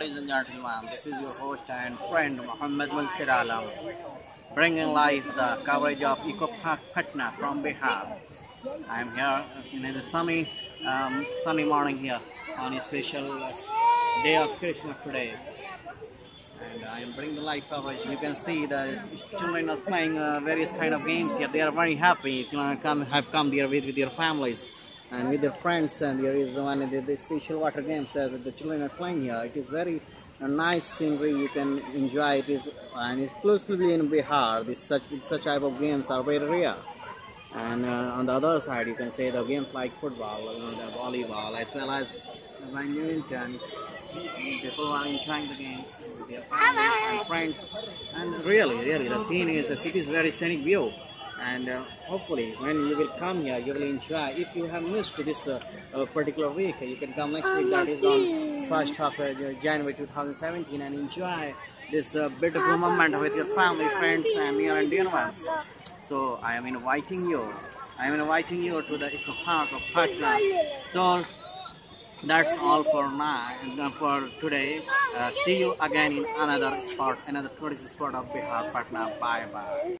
Ladies and gentlemen, this is your host and friend Mudassir Alam, bringing live the coverage of Park Patna from Bihar. I am here in the sunny morning here on a special day of Christmas today, and I am bringing the live coverage. You can see the children are playing various kind of games here. They are very happy. Children have come here with their families and with their friends, and there is one of the special water games that the children are playing here. It is very nice scenery. You can enjoy it. And exclusively in Bihar, such type of games are very rare. And on the other side, you can say the games like football, the volleyball, as well as badminton. People are enjoying the games with their family and friends. And really, the city is very scenic view. And hopefully when you will come here, you will enjoy. If you have missed this particular week, you can come next week, that is on 1st of January 2017, and enjoy this beautiful moment with your family, friends, and near and dear ones. So I am inviting you to the Eco Park of Patna. So that's all for now, for today. See you again in another tourist spot of Bihar, Patna. Bye bye.